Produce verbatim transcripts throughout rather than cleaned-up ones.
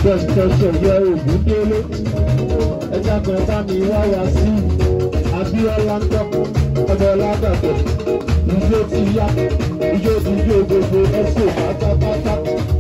Construction yẹ ògùn délé ẹja kan bá mi wá wá sí Abíọ́lá ń tọ́ ọmọ ládàpọ̀ ijó ti yá ijó ti jó gbogbo ẹ̀sọ́ pátápátá.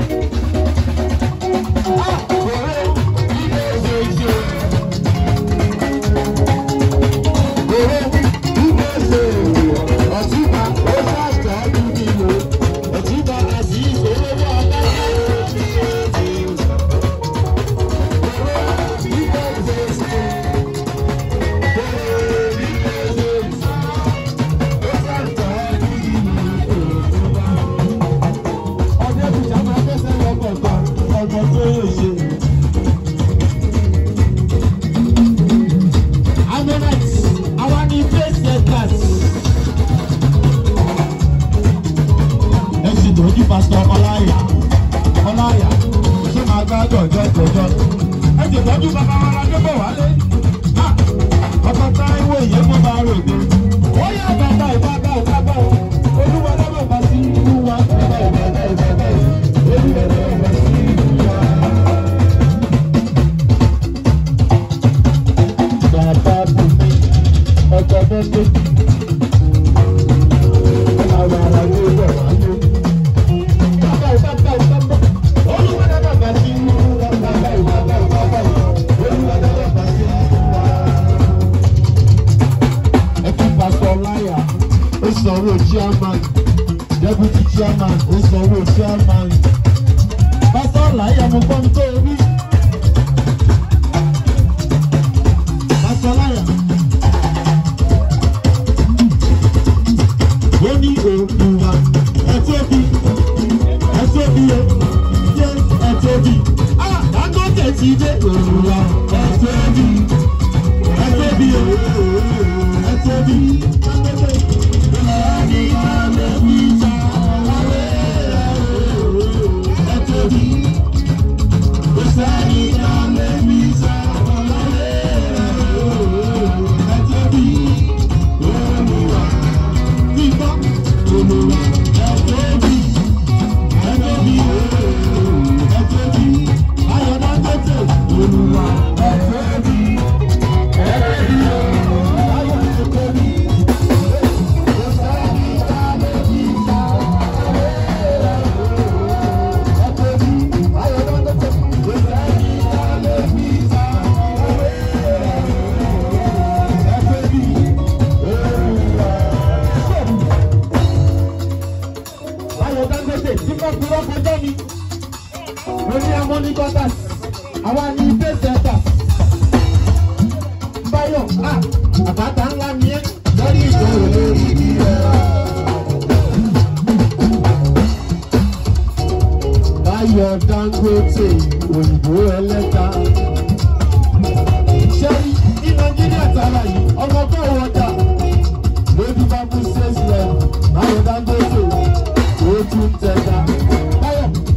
Pastor Ọláyà Ọláyà ṣé máa gbá jọjọ jọjọ ẹ jẹ tọ́jú bàbá wa la débò wálé ọkọ Táíwò ìyẹn mo bá rògbò ó yà bàbá ìbàbà ìbàbà olúwa lọ́wọ́ bá sí ìlú wa bàbá ìbàbà ìbàbà olúwa lọ́wọ́ bá sí ìlú wa. Bàbá bùnmi ọkọ̀ bọ́ńdé àwọn ará ló bọ̀ wálé. Sanwó chairman, deputy chairman, ó sanwó chairman. Pásítọ̀ Ọláyà mo gbọ́ mi tó rí. Pásítọ̀ Ọláyà. Ó ní Olúwa ẹ tóbi, ẹ tóbi o, jẹ́ ẹ tóbi. Dangote ti dé Olúwa ẹ tóbi, ẹ tóbi o, ẹ tóbi. Àwa ni ìfẹ́ sẹ́ta Báyọ̀ àbáta ńlá ni ẹ́ lórí ìṣòro lórí ìdílé. Báyọ̀ Dangote òyìnbó ẹlẹ́ta. Ṣẹ́rí ní Nàìjíríà tààrà yìí ọmọ kọ́ wọ́dà lórí bábú sẹ́sìlẹ̀ Báyọ̀ Dangote ó tún tẹ̀ka. Báyọ̀.